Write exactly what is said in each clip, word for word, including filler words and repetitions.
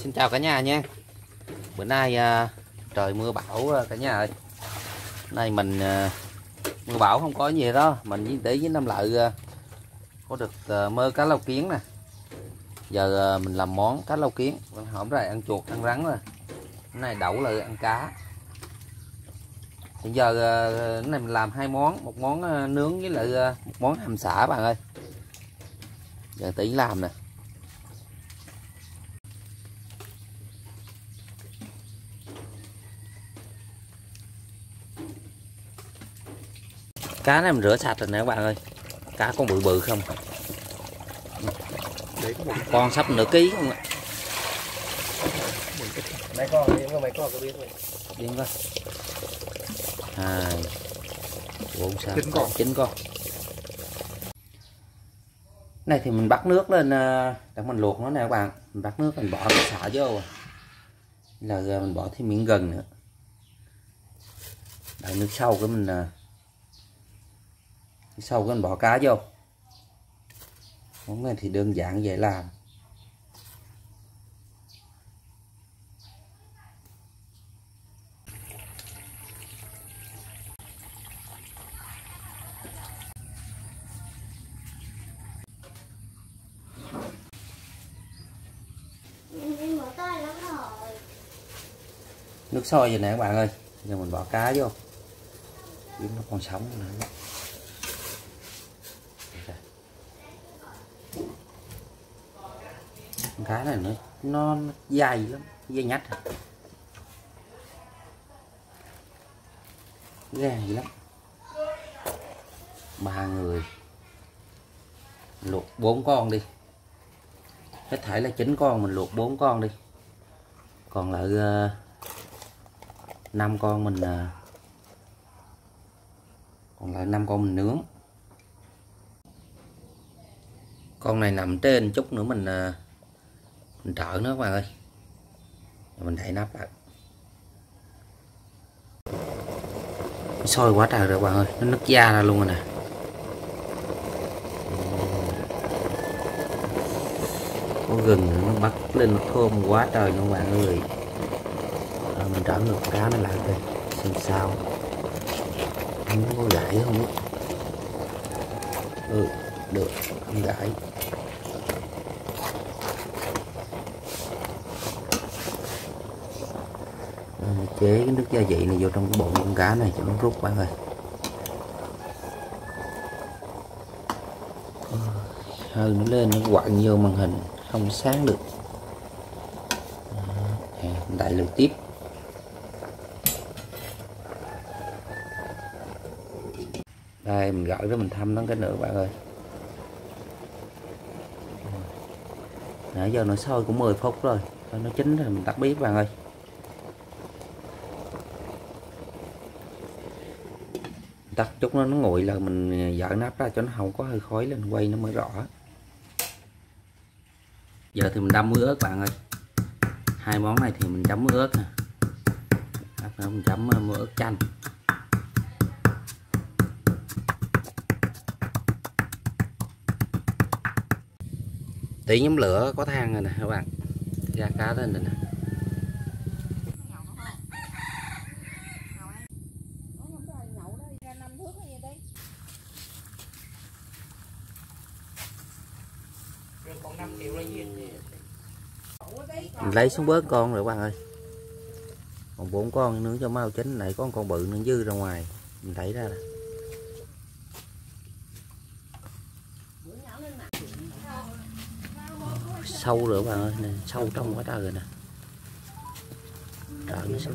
Xin chào cả nhà nha. Bữa nay à, trời mưa bão cả nhà ơi. Nay mình à, mưa bão không có gì đó, mình với tỷ với Năm Lợi à, có được à, mơ cá lau kiến nè. Giờ à, mình làm món cá lau kiến. Hổm rồi ăn chuột ăn rắn rồi. Cái này đậu là ăn cá. Hiện giờ à, cái này mình làm hai món, một món à, nướng với lại à, một món hầm xả bạn ơi. Giờ tỷ làm nè. Cá này mình rửa sạch rồi nè các bạn ơi. Cá con bự bự không? Con sắp nửa ký không ạ? Mấy con đi, mấy con có biết rồi. Điên coi. Hai, bốn, sáu, chín con. Chín con. Này thì mình bắt nước lên để mình luộc nó nè các bạn. Mình bắt nước mình bỏ cái xả vô. Là giờ mình bỏ thêm miếng gừng nữa. Đợi nước sâu cái mình sau cái mình bỏ cá vô. Món này thì đơn giản dễ làm. Nước sôi rồi nè các bạn ơi. Giờ mình bỏ cá vô. Kiếm nó còn sống nữa. Cá này nó nó, nó dày lắm, dây nhách gan gì lắm. Ba người luộc bốn con đi, hết thảy là chín con, mình luộc bốn con đi, còn lại uh, năm con mình uh, còn lại năm con mình nướng. Con này nằm trên chút nữa mình uh, mình trợ nó các bạn ơi. Mình đậy nắp lại. Sôi quá trời rồi các bạn ơi, nó nứt da ra luôn rồi nè. Có gừng nó bắt lên nó thơm quá trời luôn các bạn ơi. À, mình trở ngược cá nó lại đây xem sao. Nó có gãy không? Ừ, được, không gãy. Chế cái nước gia vị này vô trong cái bụng con cá này cho nó rút bạn ơi. Hơi nó lên nó quặn vô màn hình không sáng được. Đại lượt tiếp. Đây mình gửi đó mình thăm nó cái nữa bạn ơi. Nãy giờ nó sôi cũng mười phút rồi, nó chín rồi mình tắt bếp bạn ơi. Tắt chút nó nó nguội là mình dỡ nắp ra cho nó không có hơi khói lên, quay nó mới rõ. Giờ thì mình đâm muối ớt bạn ơi. Hai món này thì mình chấm muối ớt nè. Mình chấm muối ớt chanh. Tí nhóm lửa có than rồi nè các bạn. Ra cá lên rồi nè. Mình lấy xuống bớt con rồi các bạn ơi. Còn bốn con nướng cho mau chín, nãy có con bự nó dư ra ngoài mình thấy ra nè. Sâu rồi các bạn ơi, nè, sâu trong quá trời rồi nè. Trời nó sâu.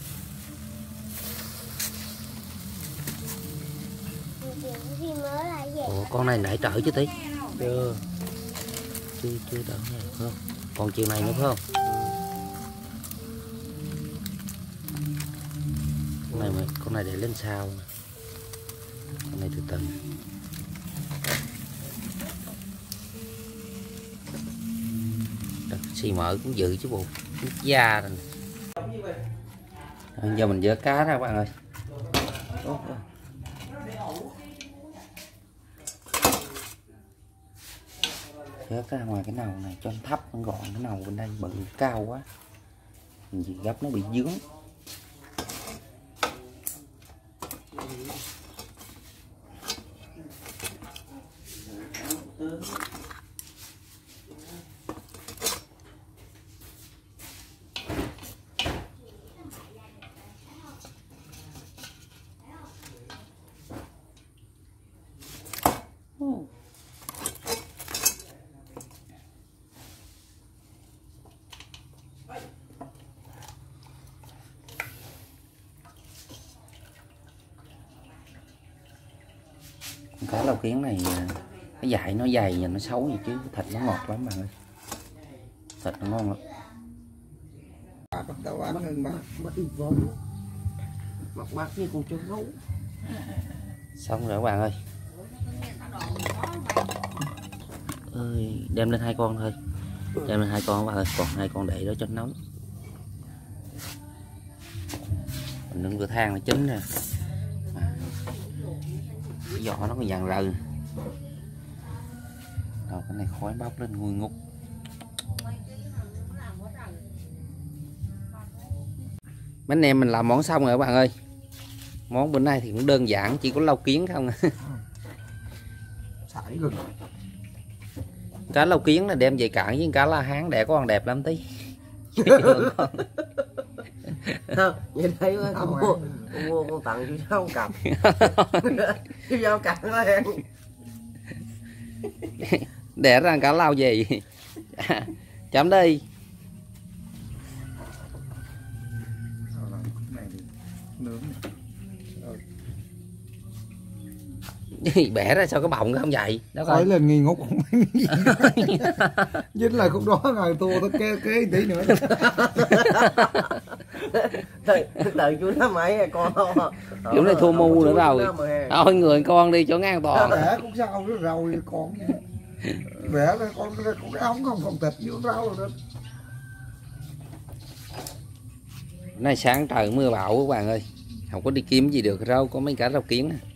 Ủa, con này nãy trở chứ tí. Chưa. Chưa chưa đỡ này không? Còn chiều này nữa phải không? Con này mà con này để lên sau. Con này từ từ. Xì mỡ cũng dự chứ bộ. Nước da rồi. Rồi, giờ mình vớt cá ra các bạn ơi. Vớt ra ngoài cái nầu này cho nó thấp nó gọn, cái nầu bên đây bự cao quá mình gì gấp nó bị dướng. Cá lau kiến này cái dại nó dày và nó xấu gì chứ thịt nó ngọt lắm bạn ơi, thịt nó ngon lắm. Bắt đầu ăn hơn bác bắt ít vốn mặc bác như con chó gấu. Xong rồi các bạn ơi. Ơi đem lên hai con thôi, đem lên hai con các bạn ơi, còn hai con để đó cho nó nóng. Mình nướng cửa than nó chín nè, cái vỏ nó còn vàng rừ. Rồi cái này khói bốc lên ngùi ngút. Mấy anh em mình làm món xong rồi các bạn ơi. Món bữa nay thì cũng đơn giản, chỉ có lau kiến không. Sải gừng. Cá lau kiến là đem về cạn với cá la hán đẻ có ăn đẹp lắm tí. Không, vậy thấy quá, con mua, con mua con tặng chú cháu cặp. Chú cháu cặp nó ăn. Đẻ ra cá lau gì. Chấm đi. Bẻ ra sao cái bọng không vậy? Đó khói lên nghi ngút không biết gì. Dính là khúc đó rồi tua tới kế kế tí nữa. Tự chú nó mày con kiểu này thua mu nữa rồi. Thôi người con đi chỗ ngang toàn. Bẻ cũng sao nữa rồi con. Bẻ ra con con cái ống không còn thịt vô rau rồi đó. Nay sáng trời mưa bão các bạn ơi, không có đi kiếm gì được rau, có mấy cả rau kiến nè.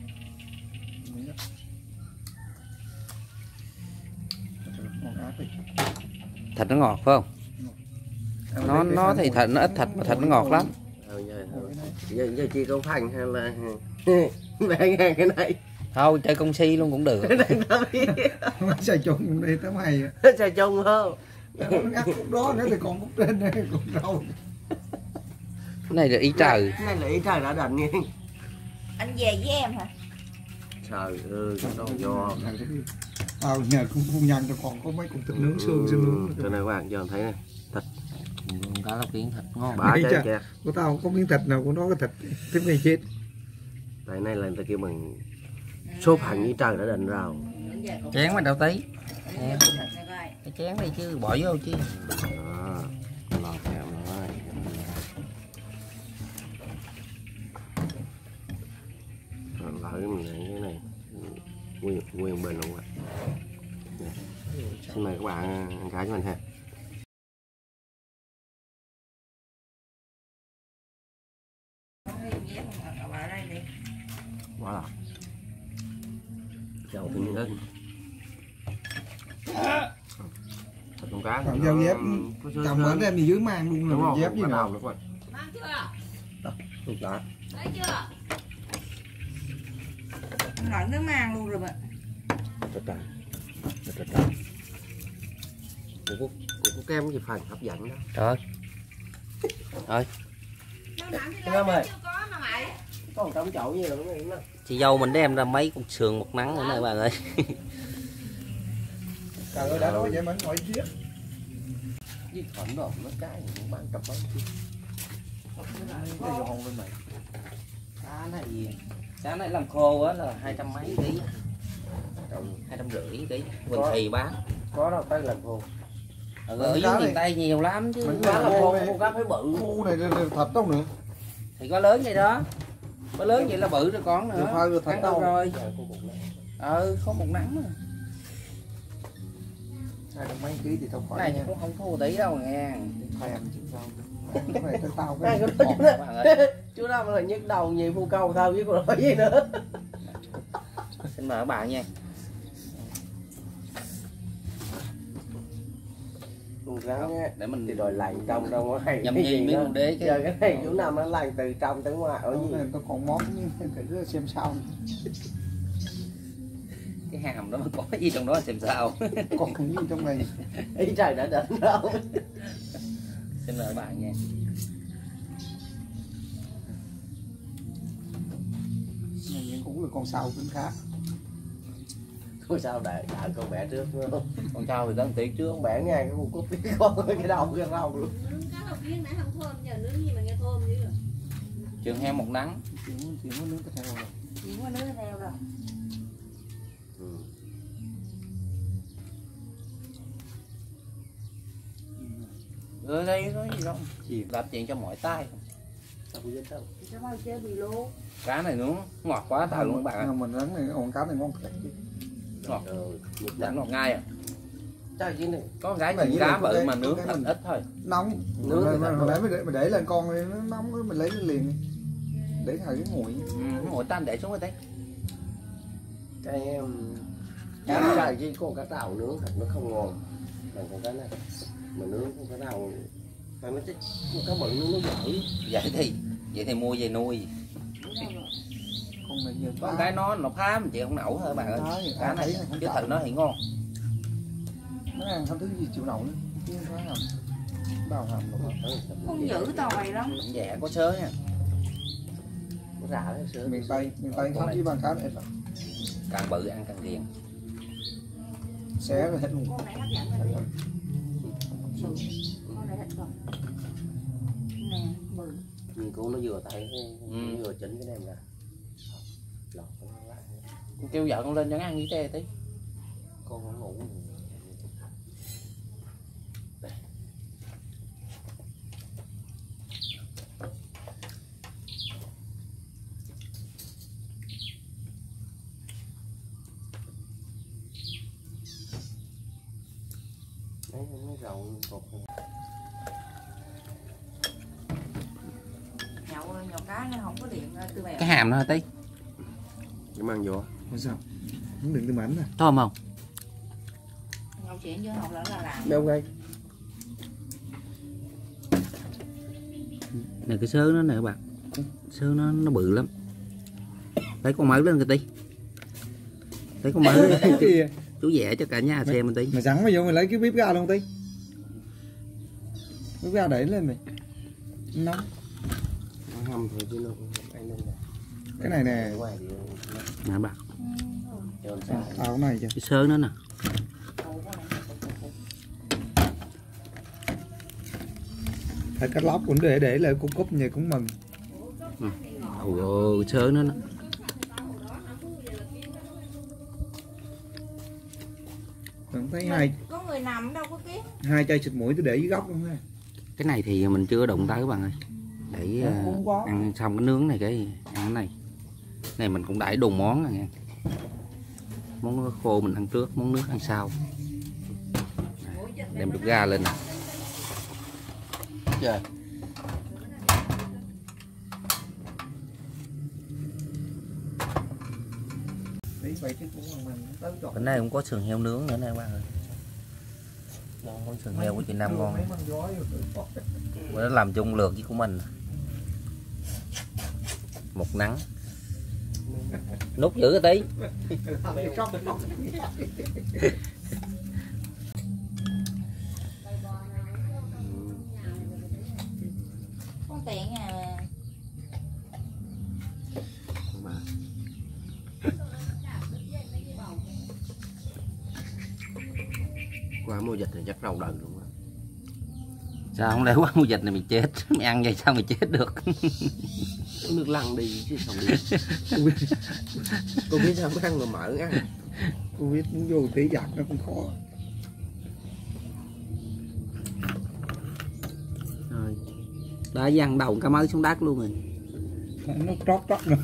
Thịt nó ngọt phải không? Nó nó thì thịt nó ít thịt mà thịt nó ngọt lắm. Giờ giờ chi con phanh hay là mẹ nghe cái này. Thôi chơi công si luôn cũng được. Mấy xài chung đi tới mày. Xài chung không? Ngắt khúc đó nữa thì còn khúc trên đây còn đâu. Cái này là ý trời. Cái này là ý trời đã định nghe. Anh về với em hả? Trời ơi, đồ do. Tao nhờ cũng không nhận cho còn có mấy con thịt nướng xương xương nướng. Cho nên các bạn cho em thấy này, thịt. Cá lau kiến thịt ngon. Bả trái kìa. Của tao không có miếng thịt nào của nó cái thịt tiếp này chết. Tại nay là người ta kêu mình số phận ý trời đã định rồi. Chén mà đâu tí. Em. Cái chén đây chứ bỏ vô chứ. Đó, lọt kẹo rồi. Lỡ mình lấy cái này nguyên nguyên bên luôn ạ. Xin mời các bạn ăn cái cho mình ha. Quá là chậu thì miếng ớt thịt con cá còn dao dép chồng ở đây thì dưới mang luôn đúng rồi không? dép gì nào được rồi. Mang chưa? Đúng rồi. Lấy chưa? Nói nó mang luôn rồi mà. Trời trời. Trời trời. Cũng có, cũng có kem gì phần hấp dẫn đó. Trời ơi. Em ơi. Còn trong chậu gì rồi nó. Chị dâu mình đem ra mấy con sườn một nắng nữa này các bạn ơi. trời ơi đã nói vậy mà ngồi giết Với phẩm đồ nó cái gì cũng bán cặp bán chứ. cái giòn lên mày. Cá này cá này làm khô á là hai trăm mấy ký, hai trăm rưỡi ký, bình thì bán. Có đâu tới làm khô. Ở, ở dưới miền Tây nhiều lắm chứ. Mình Cá là khô khô, này. khô cá phải bự. Khô này thịt đâu nữa. Thì có lớn vậy đó, có lớn vậy là bự rồi con nữa. Phơi rồi thịt đâu rồi. Ừ, có một nắng mà. Hai trăm mấy ký thì tao khỏi Cái nha. này cũng không thua tí đâu nghe. Thèm chứ sao. Cái này tới tao Ai cái có đó chú đó. Chú đó là nhức đầu nhiều phu câu thôi chứ còn nói gì nữa. Xin mời các bạn nha. con rắn á, để mình thì rồi lành trong ra ngoài. nhâm nhi mấy con đế Giờ chứ. cái này chú Năm nó lành từ trong tới ngoài ở gì. tôi còn món để xem sao. Cái hàm đó có gì trong đó xem sao. Còn cái gì trong này. Ý trời đã đến đâu. Xin mời bạn nha. Này cũng là con sâu cũng khác. Thôi sao để đợi con bẻ trước nữa. Con trâu thì tấn tiết trước. Con bẻ ngay cái con cút cái con cái đầu cái đầu luôn. Cá lóc viên nãy không thơm, giờ nướng gì mà nghe thơm dữ rồi. Trường heo một nắng. Chuyện chuyện nó nướng cái theo rồi. Chỉ có nước theo rồi. Ừ. Rồi đây có gì đâu. Chỉ làm chuyện cho mỏi tay. Sao bây giờ sao? Sao bao chơi bị lố. Cá này nướng ngọt quá tao luôn bạn ạ. Mình rắn này con cá này ngon thiệt chứ. Ngọt. Ừ. Rắn ngọt ngay à. Trời chứ này. Có cái Này con với cá lại có bự cái- mà có nướng cái thịt mình- ít thôi. Nóng. Nướng Mình, thì mình, thật mình, ngon. để, mình, để, mình để lên con thì nó nóng mình lấy nó liền. Để thay cái nguội. Ừ, ngồi tan để xuống rồi đấy. Cái em cá trời chứ con cá tàu nướng thật nó không ngon bằng con cá này. Mà nướng con cá tàu mà nó thích con cá bự nó nó dở. Vậy thì vậy thì mua về nuôi. Con này nhiều Con cái nó nó phá mình chị không nổi thôi bạn ơi. Đấy, Cá ăn thấy này không chứ sợ. thịt nó thì ngon. Nó ăn không thứ gì chịu nổi nữa. Chứ không phải hầm. Bao hầm rồi. Con dữ tòi lắm. Dạ có sớ nha. Nó rả cái sữa. Miền Tây, miền Tây không chỉ bằng cá này lắm. Càng bự ăn càng ghiền. Xé rồi hết luôn. Con này hấp dẫn rồi. Con này thịt còn. Nè, bự. Nhưng cô nó vừa tay Ừ. nó vừa chỉnh cái đem ra. Lọt nó lại. Con kêu vợ con lên cho nó ăn với tê tí. Con nó ngủ. Đấy, nó rầu cột. Nhậu nhậu cá nó không có điện từ mẹ. Cái hàm nó tí. Cái mang vô. Không sao. Không đừng cái bánh nè. Thơm không? Nhậu chuyện vô học là là làm. Đâu ngay. Này cái sớ nó nè các bạn. Sớ nó nó bự lắm. Lấy con mỡ lên cái tí. Lấy con mỡ lên. Kìa. Chú vẽ cho cả nhà xem một tí. Mày sẵn mày vô mày lấy cái bếp ga luôn tí. Bếp ga đẩy lên mày. Nóng. Nó hầm thôi chứ nó không anh lên này. Cái này nè. Ngoài thì Nè bạn. cho nó xài. À cái này chứ. Cái sớ nó nè. Phải cắt lóc cũng để để lại cung cúp nhà cũng mừng. Ôi ôi sớ nó nè. Mình thấy hai Có người nằm đâu có kiếm. hai chai xịt mũi tôi để dưới góc luôn ha. Cái này thì mình chưa đụng tới các bạn ơi. Để Không có. uh, ăn xong cái nướng này cái ăn cái này. Này mình cũng đãi đùng món rồi nha. Món khô mình ăn trước, món nước ăn sau. Đem được ga lên nè. Trời. Đấy vậy chứ cũng bằng mình tới chọn. Bên này cũng có sườn heo nướng nữa nè các bạn ơi. Món sườn heo của chị Năm ngon. Mấy măng gió vô. Bữa đó làm chung lượt với của mình. Một nắng. Nút giữ cái tí. Con tiện à. Qua mua dịch thì chắc rau đần luôn á. Sao không để quá mua dịch này mày chết. Mày ăn vậy sao mày chết được. Nước lăn đi chứ không đi. Cô biết sao có ăn mà mở ăn. Covid muốn vô tí giặt nó cũng khó. Rồi. Đã dằn đầu cá mới xuống đất luôn rồi. Nó trót trót nữa.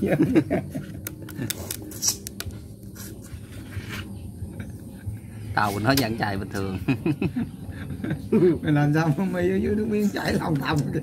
Tàu nó vẫn chạy bình thường. Mày làm sao mà mày ở dưới nước miếng chảy lòng thòng kìa.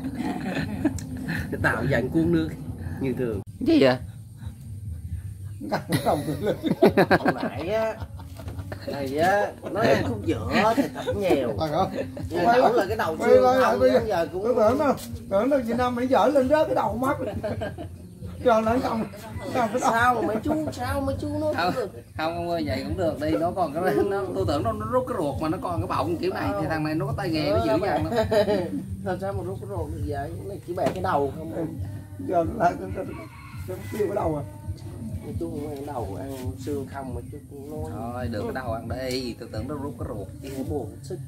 Cái tạo dàn cuốn nước như thường. Cái gì vậy? Cắt không được lên. Hồi nãy á Thầy á nói ăn khúc giữa thì thật nhiều. Phải không? Nhưng đậu là cái đầu Quay xương lại không bây giờ. đến giờ cũng Tôi tưởng đâu, tưởng đâu chị Năm mày dở lên rớt cái đầu mắt. Cho nó không. Không cái đầu. sao mà mấy chú sao mấy chú nói Không. được. Không ông ơi, vậy cũng được đi, nó còn cái nó, tôi tưởng nó, nó rút cái ruột mà nó còn cái bọng kiểu này thì thằng này nó có tay nghề nó dữ dằn lắm. Làm sao mà rút cái ruột được vậy? Này chỉ bẻ cái đầu không. Giờ nó lại cái tiêu cái đầu à. Mấy chú không ăn đầu ăn xương không mà chú cũng nói. Thôi được cái đầu ăn đi, tôi tưởng nó rút cái ruột. Nó buồn sức.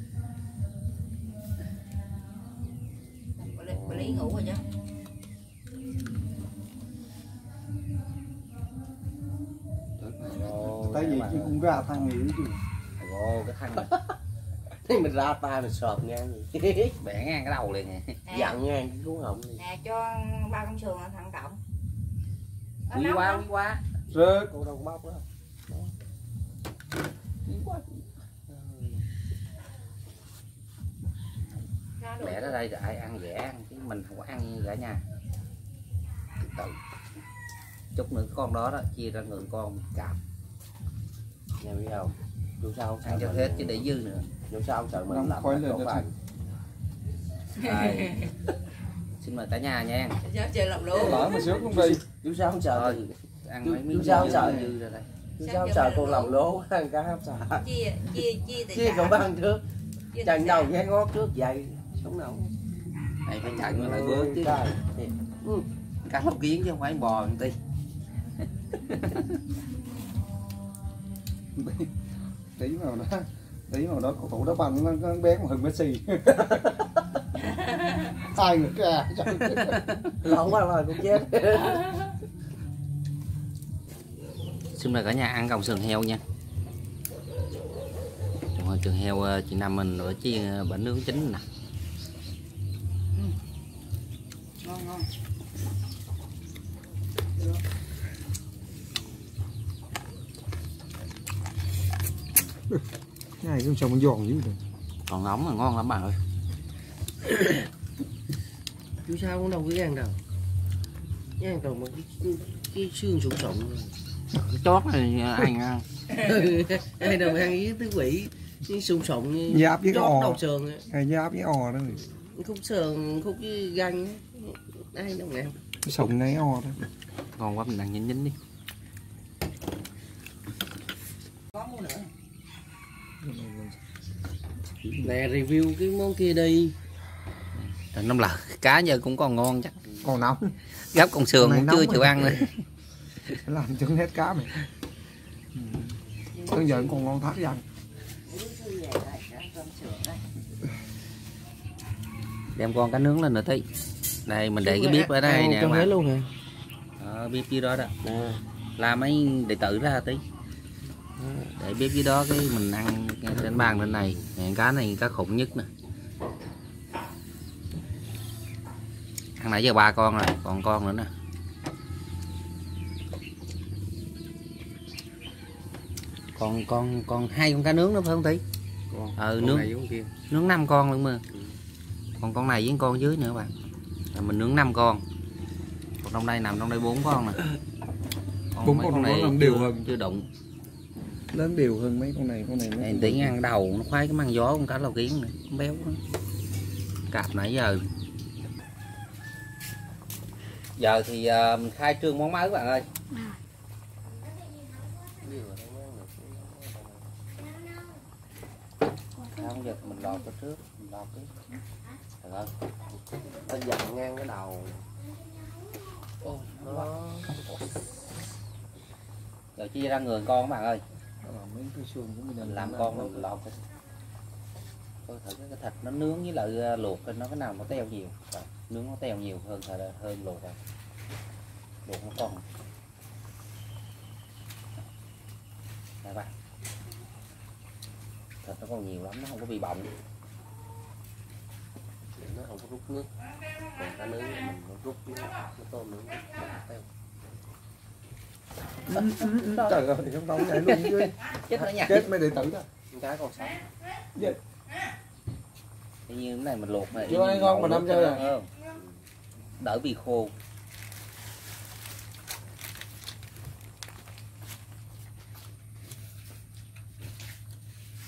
Bà Lý, bà Lý ngủ rồi chứ. Tại vì chị cũng ra thằng nghỉ chứ. Ồ, cái thằng này Thế mình ra tay mình sợp ngang gì. bẻ ngang cái đầu liền nè. Nè, Dặn ngang cái cuốn họng gì. nè cho ba con sườn là thằng cộng. Ờ, Quý nóng quá, không? quý quá. Rớt. Cô đâu có bóc đó. Ra được. Bẻ ra đây rồi ai ăn dễ ăn chứ mình không có ăn như cả nhà. Từ từ. Chút nữa con đó đó chia ra người con cạp Nhà biết không? Dù sao ăn cho hết chứ để dư nữa. Dù sao sợ mình Năm làm khói nó lên có cho phải. Đây. Xin mời cả nhà nha. Sao chơi lòng lúa. Nói mà xíu cũng đi. Dù sao không sợ Thôi thì ăn Chú- mấy chú miếng sao dư, sợ? dư ra đây. dù sao sợ con làm lố ăn cá hấp xả. Chia chia chia tài Chia cậu sản. ăn trước. Chia tài Chần sản. đầu ghé ngót trước vậy. Sống nào. Này phải chạy mới lại bữa chứ. Trời. Ừ. Cá lóc kiến chứ không phải bò làm tí. Tí vào đó. Tí vào đó cầu thủ đá banh nó, nó bé còn hơn Messi. Hai người cả. Lộn qua rồi cũng chết. Xin mời cả nhà ăn còng sườn heo nha. Rồi sườn heo chị Năm mình ở chiên bánh nướng chín nè. Ngon ngon. Này cũng trồng giòn dữ rồi. Còn nóng mà ngon lắm bà ơi. Chú sao cũng đâu có ăn đâu. Cái ăn còn một cái, cái xương sụn sụn. Cái chót này ai ăn. Ai đâu mà ăn với tứ quỷ. Cái sụn sụn như Giáp với chót ò. đầu sườn á. Cái giáp với ò đó. Khúc sườn, khúc cái găng á. Ai đâu mà ăn. Cái sồng ngay ò đó. Ngon quá mình ăn nhín nhín đi. Có mua nữa. Nè review cái món kia đi. Rồi năm lợ cá giờ cũng còn ngon chắc. Còn nóng. Gắp con sườn Này cũng nóng chưa rồi. chịu ăn nữa. Làm trứng hết cá mày. Bây giờ còn ngon thác răng. Đem con cá nướng lên nữa tí. Đây mình để cái bếp ở đây nè. Trong bạn. đấy luôn hả? Ờ, bếp dưới đó đó. Nè. Làm mấy đệ tử ra tí. Để bếp dưới đó cái mình ăn trên bàn bên này. Nè, cá này cá khủng nhất nè. Ăn nãy giờ ba con rồi, còn con nữa nè. Còn con còn hai con cá nướng nữa phải không tí? Con, Ừ, con nướng. này giống kia. Nướng năm con luôn mà. Còn con này với con dưới nữa bạn. Rồi mình nướng năm con. Còn trong đây nằm trong đây bốn con nè. Còn Bốn mấy con nó làm chưa- đều hơn. Chưa đụng. Lớn đều hơn mấy con này, con này. Này tí ăn đầu nó khoái cái măng gió con cá lầu kiến này, béo quá. Cạp nãy giờ. Giờ thì uh, mình khai trương món mới các bạn ơi. Không giờ mình lọt cái trước, mình lọt cái. Trời ơi. Nó dặn ngang cái đầu. Ôi, nó quá. Đó. Giờ chia ra người con các bạn ơi. Mấy cái xương của mình Mình làm con mình lọt cái. Coi thử cái thịt nó nướng với lại luộc nó cái nào nó teo nhiều. Rồi, nướng nó teo nhiều hơn hơn, hơn luộc rồi. Luộc nó con. Đây bạn. Thịt nó còn nhiều lắm, nó không có bị bọng. Nó không có rút nước. Còn cá nướng thì mình nó rút nước. Nó tôm nướng nó teo. Trời ơi, không đâu vậy luôn chứ. Chết nó nha. Chết mấy đệ tử đó. Cái còn sống. Tự nhiên cái này mình luộc này. Chưa ăn ngon mà năm chơi à? à. Đỡ bị khô.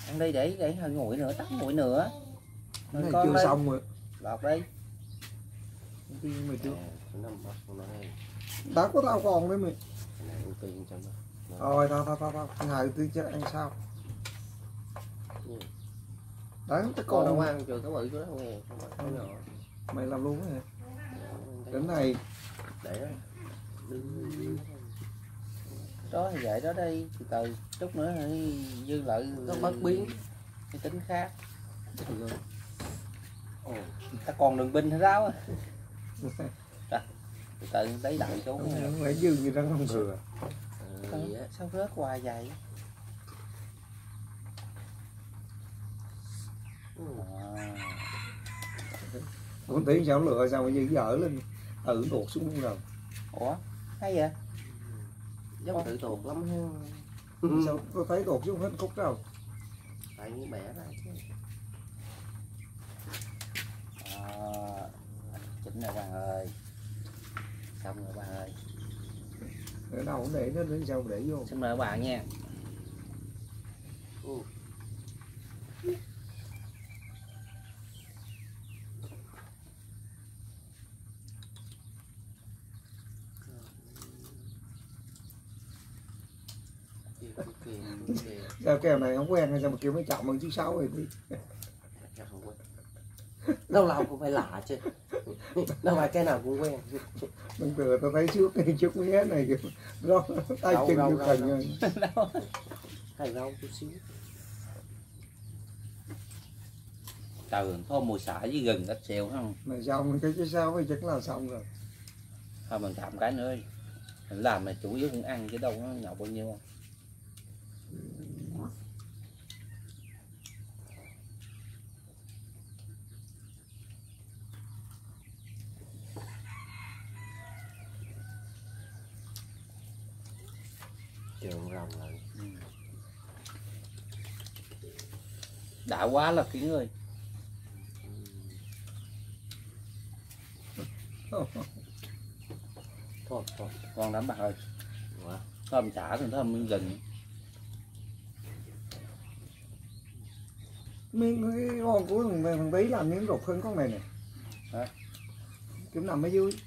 ăn đi để để hơi nguội nữa, tắt nguội nữa. Cái này Con chưa đây. xong rồi. Lọt đi. Đi mày trước. Nó nằm bắt con nói Đã có tao còn đấy mày. cái này ưu tiên cho nó. Rồi tao tao tao tao ăn hai tư chứ ăn sao. Đấy cái Con đâu con ăn chưa có bự chỗ đó nghe, không phải cái nhỏ. mày làm luôn á. Cái này Để đó. Đừng Đó thì vậy đó đi, từ từ chút nữa thì dư lại nó bất biến. cái tính khác. Ồ, Ta còn đường binh hay sao á. Từ từ lấy đợi xuống. mày dư như rắn không thừa. ờ, gì á. Sao rớt hoài vậy? Ừ. À. Không thấy sao lựa sao mà dư dở lên. Ừ tuột xuống luôn rồi. Ủa hay vậy? Giống tự tuột lắm ha. Sao tôi thấy tuột xuống hết khúc đâu. Tại như bẻ ra chứ. À, chỉnh rồi bạn ơi. Xong rồi bạn ơi. Ở đâu cũng để nó đến sao để vô. Xin mời các bạn nha. Ừ. Kìa, kìa, kìa, kìa. Sao kèo này không quen hay sao mà kêu mấy chậm hơn chứ sáu rồi đi. Dạ, không quen. Lâu lâu cũng phải lạ chứ. Đâu phải cái nào cũng quen. Bình thường tôi thấy trước trước mía này kiểu đó tay Rau, chân rau, như rau, cần rau. rồi. Hay rau chút xíu. Trời có mùi xả với gừng ít xèo không? Mà xong cái cái sao thì chắc là xong rồi. Thôi mình tạm cái nữa đi. Mình làm mà chủ yếu cũng ăn chứ đâu có nhậu bao nhiêu không. Trường rồng lại. Đã quá là Kiến ơi. Thôi, thôi. Ngon lắm bạn ơi. Wow. Thơm chả thì thơm gừng. Miếng cái ngon của thằng, thằng tí làm miếng rụt hơn con này nè. Hả? Kiểu nằm ở dưới.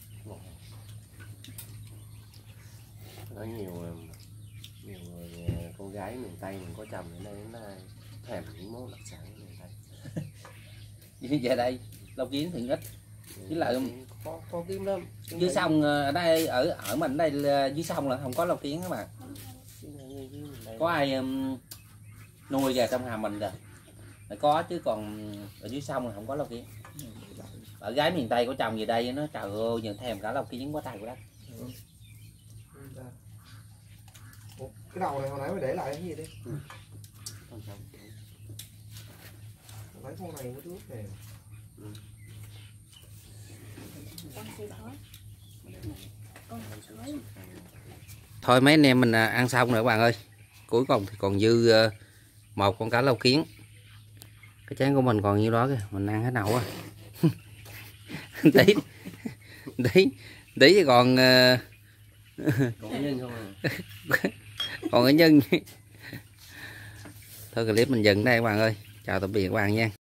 Có nhiều nhiều người, con gái miền Tây mình có chồng ở đây nó thèm những món đặc sản của miền Tây. Như vậy đây, lâu Kiến thì ít. Với lại có có kiếm lắm. dưới sông ở đây ở ở mình đây là dưới sông là không có lâu Kiến các bạn. Có ai um, nuôi gà trong Hà mình rồi. Phải có chứ còn ở dưới sông là không có lâu Kiến. Ở gái miền Tây có chồng gì đây nó trời ơi giờ thèm cả lâu Kiến quá tay của đất. Cái đầu này hồi nãy mày để lại cái gì đi? Ừ. Không sao. Lấy con này mới trước nè. Ừ. Con xì bó. Con xì Thôi mấy anh em mình ăn xong rồi các bạn ơi. Cuối cùng thì còn dư một con cá lâu Kiến. Cái chén của mình còn nhiêu đó kìa, mình ăn hết nậu á. Tí tí tí còn Còn cái nhân không à? còn cái nhân. Thôi clip mình dừng đây các bạn ơi. Chào tạm biệt các bạn nha.